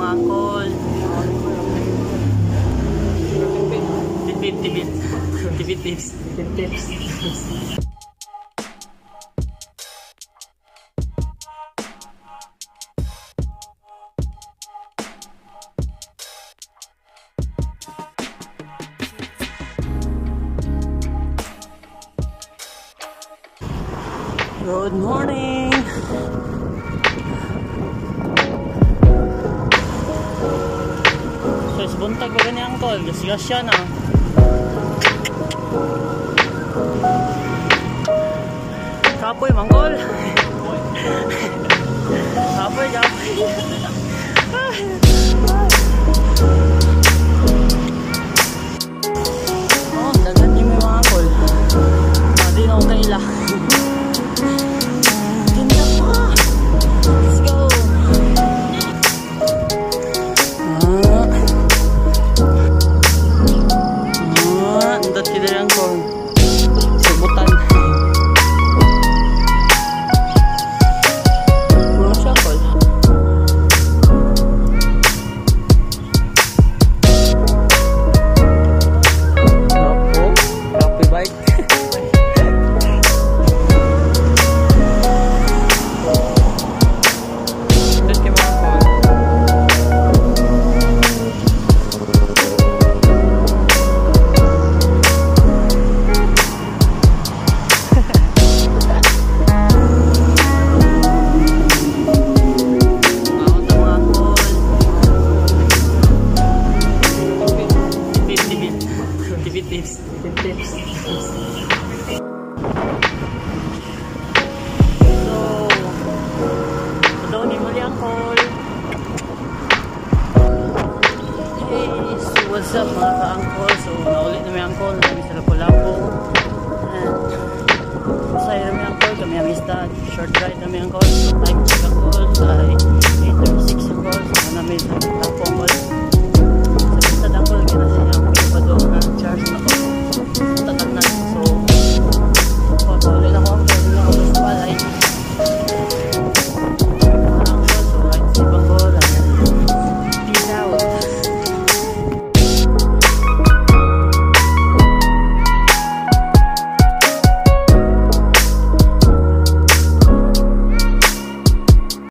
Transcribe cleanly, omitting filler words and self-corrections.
mga angkol. Tibit tips. Good morning! So, buntag ba gani angkol? Gas-gas siya na. Kapoy, mangkol! Kapoy. Oh, dagan niyo may mga angkol. Hindi na akong kaila. Let's go! Andot kita yang kong sebutan. Ano siya kol? Opo, copy bike. Tips. So daw ni muli angkol. Hey, so what's up mga ka-angkol? So naulit na may angkol, kami sa Lapu-Lapu. And masaya na may angkol, kami amistad. Short ride na may angkol. So time check angkol, ay 8:36 angkol. So namin sa Lapu angkol.